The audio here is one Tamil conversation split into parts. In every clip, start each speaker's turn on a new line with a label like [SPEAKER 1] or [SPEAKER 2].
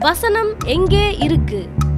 [SPEAKER 1] வசனம் எங்கே இருக்கு?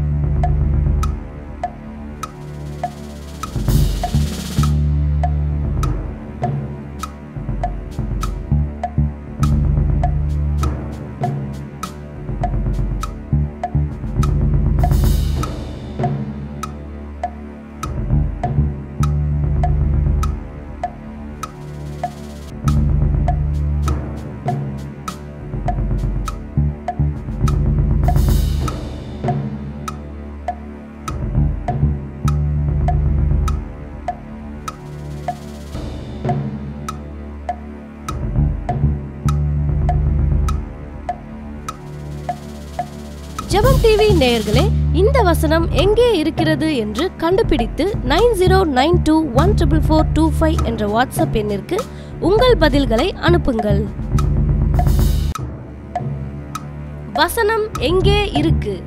[SPEAKER 1] ஜெபம் டிவி நேயர்களே, இந்த வசனம் எங்கே இருக்கிறது என்று கண்டுபிடித்து 9092144425 என்ற வாட்ஸ்அப் எண்ணிற்கு உங்கள் பதில்களை அனுப்புங்கள். வசனம் எங்கே இருக்கு?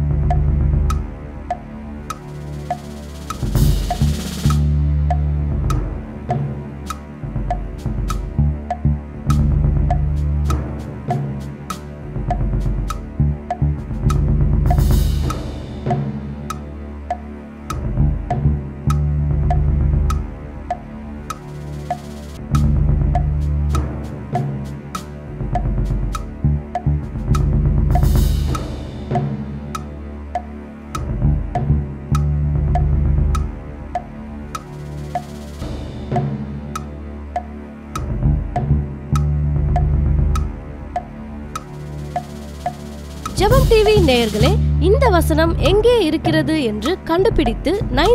[SPEAKER 1] ஜெபம் டிவி நேயர்களே, இந்த வசனம் எங்கே இருக்கிறது என்று கண்டுபிடித்து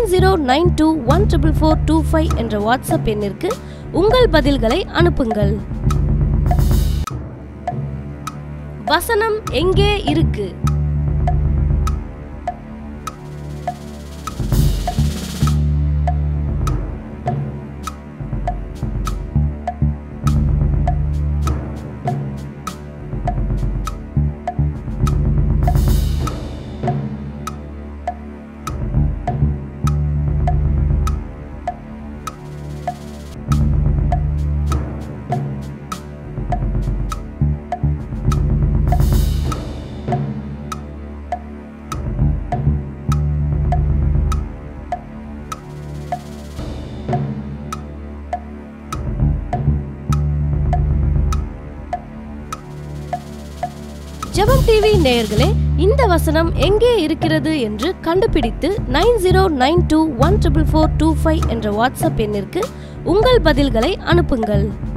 [SPEAKER 1] 9092144425 என்ற வாட்ஸ்அப் எண்ணிற்கு உங்கள் பதில்களை அனுப்புங்கள். வசனம் எங்கே இருக்கு? ஜெபம் டிவி நேயர்களே, இந்த வசனம் எங்கே இருக்கிறது என்று கண்டுபிடித்து 9092144425 என்ற வாட்ஸ்அப் எண்ணிற்கு உங்கள் பதில்களை அனுப்புங்கள்.